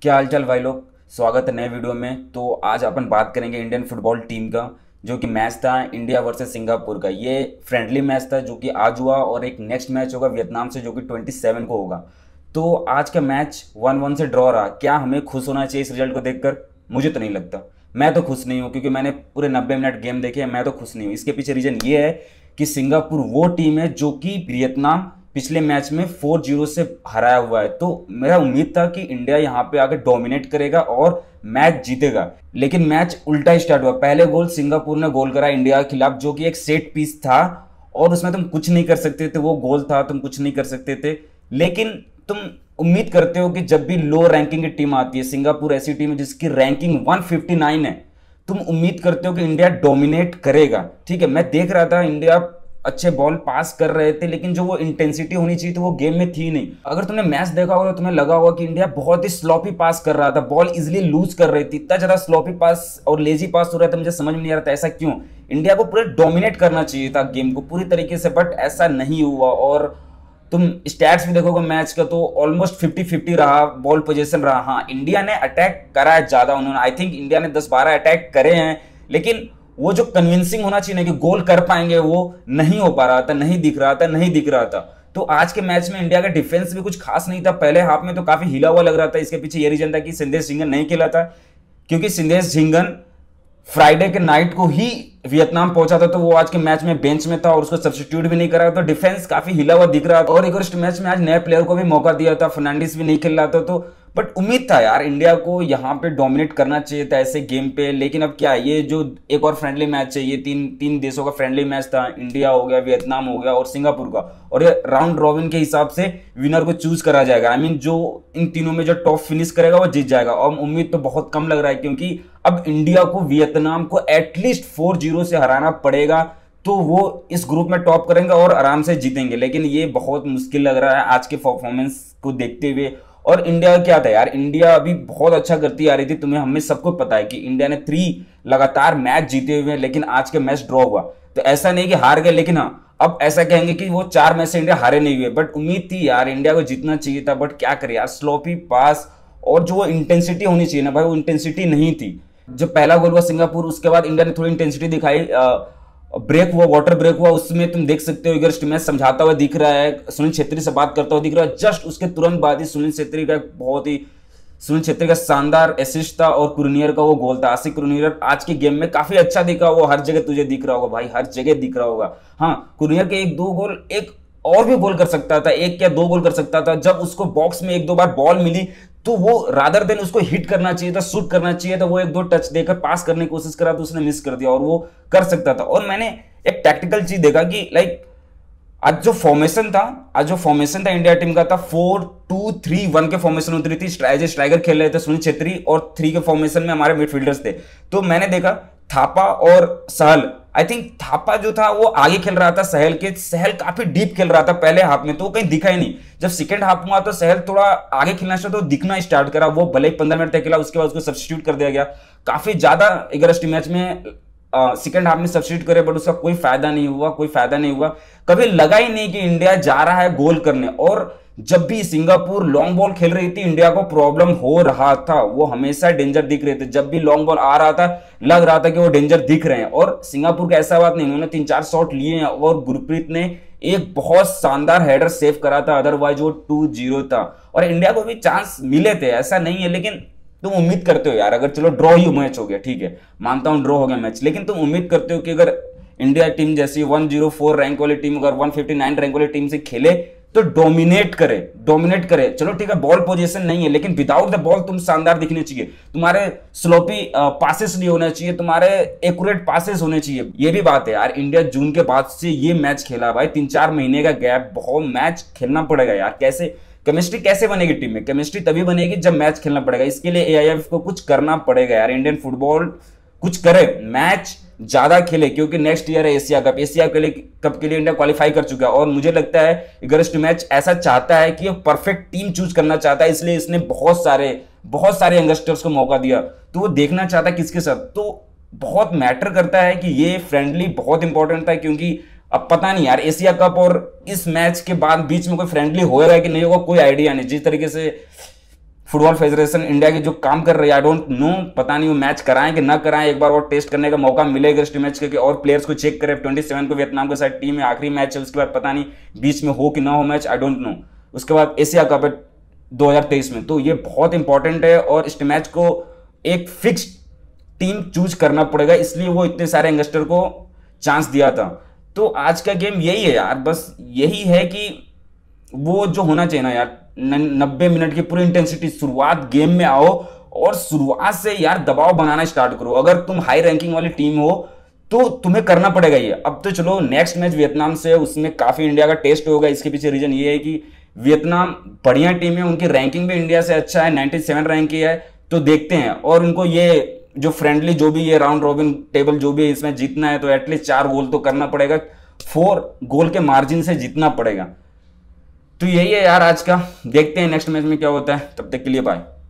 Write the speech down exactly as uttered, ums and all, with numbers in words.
क्या हालचाल भाई लोग। स्वागत है नए वीडियो में। तो आज अपन बात करेंगे इंडियन फुटबॉल टीम का, जो कि मैच था इंडिया वर्सेस सिंगापुर का। ये फ्रेंडली मैच था जो कि आज हुआ, और एक नेक्स्ट मैच होगा वियतनाम से जो कि ट्वेंटी सेवन को होगा। तो आज का मैच वन वन से ड्रॉ रहा। क्या हमें खुश होना चाहिए इस रिजल्ट को देखकर? मुझे तो नहीं लगता। मैं तो खुश नहीं हूँ, क्योंकि मैंने पूरे नब्बे मिनट गेम देखे हैं। मैं तो खुश नहीं हूँ। इसके पीछे रीजन ये है कि सिंगापुर वो टीम है जो कि वियतनाम पिछले मैच में फोर जीरो से हराया हुआ है। तो मेरा उम्मीद था कि इंडिया यहाँ पे आके डोमिनेट करेगा और मैच जीतेगा, लेकिन मैच उल्टा स्टार्ट हुआ। पहले गोल सिंगापुर ने गोल करा इंडिया के खिलाफ, जो कि एक सेट पीस था और उसमें तुम कुछ नहीं कर सकते थे। वो गोल था, तुम कुछ नहीं कर सकते थे। लेकिन तुम उम्मीद करते हो कि जब भी लो रैंकिंग की टीम आती है, सिंगापुर ऐसी टीम है जिसकी रैंकिंग वन फिफ्टी नाइन है, तुम उम्मीद करते हो कि इंडिया डोमिनेट करेगा। ठीक है, मैं देख रहा था इंडिया अच्छे बॉल पास कर रहे थे, लेकिन जो वो इंटेंसिटी होनी चाहिए थी वो गेम में थी नहीं। अगर तुमने मैच देखा होगा तो तुम्हें लगा होगा कि इंडिया बहुत ही स्लॉपी पास कर रहा था, बॉल इजिली लूज कर रही थी। इतना ज्यादा स्लॉपी पास और लेजी पास हो रहा था, मुझे समझ में नहीं आ रहा था ऐसा क्यों। इंडिया को पूरे डोमिनेट करना चाहिए था गेम को पूरी तरीके से, बट ऐसा नहीं हुआ। और तुम स्टैट्स भी देखोगे मैच का तो ऑलमोस्ट फिफ्टी फिफ्टी रहा, बॉल पोजीशन रहा। हाँ, इंडिया ने अटैक करा है ज्यादा, उन्होंने आई थिंक इंडिया ने दस बारह अटैक करे हैं, लेकिन वो जो कन्विंसिंग होना चाहिए ना कि गोल कर पाएंगे, वो नहीं हो पा रहा था, नहीं दिख रहा था, नहीं दिख रहा था। तो आज के मैच में इंडिया का डिफेंस भी कुछ खास नहीं था। पहले हाफ में तो काफी हिला हुआ लग रहा था। इसके पीछे ये रीजन था कि संदेश झिंगन नहीं खेला था, क्योंकि संदेश झिंगन फ्राइडे के नाइट को ही वियतनाम पहुंचा था, तो वो आज के मैच में बेंच में था और उसको सब्स्टिट्यूट भी नहीं करा। तो डिफेंस काफी हिला हुआ दिख रहा था। और एक मैच में आज नए प्लेयर को भी मौका दिया था, फर्नांडिस भी नहीं खेल रहा था। तो बट उम्मीद था यार इंडिया को यहाँ पे डोमिनेट करना चाहिए था ऐसे गेम पे। लेकिन अब क्या, ये जो एक और फ्रेंडली मैच है, ये तीन तीन देशों का फ्रेंडली मैच था। इंडिया हो गया, वियतनाम हो गया और सिंगापुर का, और ये राउंड रॉबिन के हिसाब से विनर को चूज करा जाएगा। आई I मीन mean, जो इन तीनों में जो टॉप फिनिश करेगा वो जीत जाएगा। और उम्मीद तो बहुत कम लग रहा है, क्योंकि अब इंडिया को वियतनाम को एटलीस्ट फोर जीरो से हराना पड़ेगा, तो वो इस ग्रुप में टॉप करेंगे और आराम से जीतेंगे। लेकिन ये बहुत मुश्किल लग रहा है आज के परफॉर्मेंस को देखते हुए। और इंडिया क्या था यार, इंडिया अभी बहुत अच्छा करती आ रही थी। तुम्हें हमें सबको पता है कि इंडिया ने थ्री लगातार मैच जीते हुए, लेकिन आज के मैच ड्रॉ हुआ। तो ऐसा नहीं कि हार गए, लेकिन हाँ, अब ऐसा कहेंगे कि वो चार मैच से इंडिया हारे नहीं हुए। बट उम्मीद थी यार इंडिया को जीतना चाहिए था। बट क्या करे यार, स्लोपी पास और जो इंटेंसिटी होनी चाहिए ना भाई, वो इंटेंसिटी नहीं थी। जब पहला गोल हुआ सिंगापुर, उसके बाद इंडिया ने थोड़ी इंटेंसिटी दिखाई। ब्रेक हुआ, वाटर ब्रेक हुआ, उसमें तुम देख सकते हो इगर मैच समझाता हुआ दिख रहा है, सुनील छेत्री से बात करता हुआ दिख रहा है। जस्ट उसके तुरंत बाद ही सुनील छेत्री का बहुत ही सुनील छेत्री का शानदार असिस्ट था और कुरनियर का वो गोल था। आशिक कुरनियर आज के गेम में काफी अच्छा दिखा। वो हर जगह तुझे दिख रहा होगा भाई, हर जगह दिख रहा होगा। हाँ, कुरनियर के एक दो गोल, एक और भी गोल कर सकता था, एक या दो गोल कर सकता था। जब उसको बॉक्स में एक दो बार बॉल मिली तो वो रादर देन उसको हिट करना चाहिए था, शूट करना चाहिए था, वो एक दो टच देकर पास करने की कोशिश करा तो उसने मिस कर दिया, और वो कर सकता था। और मैंने एक टैक्टिकल चीज देखा कि लाइक आज जो फॉर्मेशन था आज जो फॉर्मेशन था इंडिया टीम का था फोर टू थ्री वन के फॉर्मेशन उतरी थी। स्ट्राइजर स्ट्राइकर खेल रहे थे सुनील छेत्री, और थ्री के फॉर्मेशन में हमारे मिडफील्डर्स थे। तो मैंने देखा थापा और सहल, आई थिंक थापा जो था वो आगे खेल रहा था सहल के। सहल काफी डीप खेल रहा था पहले हाफ में, तो वो कहीं दिखा ही नहीं। जब सेकंड हाफ हुआ तो सहल थोड़ा आगे खेलना स्टार्ट तो दिखना स्टार्ट करा। वो भले ही पंद्रह मिनट तक खेला, उसके बाद उसको सब्स्टिट्यूट कर दिया गया। काफी ज्यादा ग्यारह मैच में सेकंड हाफ में सब्स्टिट्यूट करे, बट उसका कोई फायदा नहीं हुआ, कोई फायदा नहीं हुआ। कभी लगा ही नहीं कि इंडिया जा रहा है गोल करने। और जब भी सिंगापुर लॉन्ग बॉल खेल रही थी, इंडिया को प्रॉब्लम हो रहा था। वो हमेशा डेंजर दिख रहे थे। जब भी लॉन्ग बॉल आ रहा था, लग रहा था कि वो डेंजर दिख रहे हैं। और सिंगापुर का ऐसा बात नहीं, उन्होंने तीन चार शॉट लिए हैं और गुरप्रीत ने एक बहुत शानदार हेडर सेव करा था, अदरवाइज वो टू जीरो था। और इंडिया को भी चांस मिले थे, ऐसा नहीं है। लेकिन तुम उम्मीद करते हो यार, अगर चलो ड्रॉ ही मैच हो गया, ठीक है, मानता हूं ड्रॉ हो गया मैच, लेकिन तुम उम्मीद करते हो कि अगर इंडिया टीम जैसी वन जीरो फोर रैंक वाली टीम अगर वन फिफ्टी नाइन रैंक वाली टीम से खेले तो डोमिनेट करे, डोमिनेट करे। चलो ठीक है, बॉल पोजीशन नहीं है, लेकिन विदाउट द बॉल तुम शानदार दिखने चाहिए। तुम्हारे स्लोपी पासेस नहीं होने चाहिए, तुम्हारे एक्यूरेट पासेस होने चाहिए। ये भी बात है यार, इंडिया जून के बाद से ये मैच खेला भाई, तीन चार महीने का गैप, बहुत मैच खेलना पड़ेगा यार। कैसे केमिस्ट्री कैसे बनेगी टीम में? केमिस्ट्री तभी बनेगी जब मैच खेलना पड़ेगा। इसके लिए एआईएफ को कुछ करना पड़ेगा यार। इंडियन फुटबॉल कुछ करे, मैच ज्यादा खेले, क्योंकि नेक्स्ट ईयर है एशिया कप। एशिया के लिए कप के लिए इंडिया क्वालिफाई कर चुका है, और मुझे लगता है अगस्त मैच ऐसा चाहता है कि परफेक्ट टीम चूज करना चाहता है, इसलिए इसने बहुत सारे बहुत सारे यंगस्टर्स को मौका दिया। तो वो देखना चाहता है किसके साथ। तो बहुत मैटर करता है कि ये फ्रेंडली बहुत इंपॉर्टेंट था, क्योंकि अब पता नहीं यार एशिया कप और इस मैच के बाद बीच में कोई फ्रेंडली होएगा कि नहीं होगा, कोई आइडिया नहीं। जिस तरीके से फुटबॉल फेडरेशन इंडिया की जो काम कर रही है, आई डोंट नो, पता नहीं वो मैच कराएं कि ना कराएं, एक बार और टेस्ट करने का मौका मिलेगा इस मैच के और प्लेयर्स को चेक करें। ट्वेंटी सेवन को वियतनाम के साथ टीम में आखिरी मैच है, उसके बाद पता नहीं बीच में हो कि ना हो मैच, आई डोंट नो। उसके बाद एशिया कप है दो हज़ार तेईस में, तो ये बहुत इंपॉर्टेंट है और इस मैच को एक फिक्स टीम चूज करना पड़ेगा, इसलिए वो इतने सारे यंगस्टर को चांस दिया था। तो आज का गेम यही है यार, बस यही है कि वो जो होना चाहिए ना यार, नब्बे मिनट की पूरी इंटेंसिटी, शुरुआत गेम में आओ और शुरुआत से यार दबाव बनाना स्टार्ट करो। अगर तुम हाई रैंकिंग वाली टीम हो तो तुम्हें करना पड़ेगा ये। अब तो चलो नेक्स्ट मैच वियतनाम से, उसमें काफी इंडिया का टेस्ट होगा। इसके पीछे रीजन ये है कि वियतनाम बढ़िया टीम है, उनकी रैंकिंग भी इंडिया से अच्छा है, सत्तानवे रैंक की है, तो देखते हैं। और उनको ये जो फ्रेंडली जो भी ये राउंड रॉबिन टेबल जो भी है इसमें जीतना है, तो एटलीस्ट चार गोल तो करना पड़ेगा, फोर गोल के मार्जिन से जीतना पड़ेगा। तो यही है यार आज का, देखते हैं नेक्स्ट मैच में क्या होता है। तब तक के लिए बाय।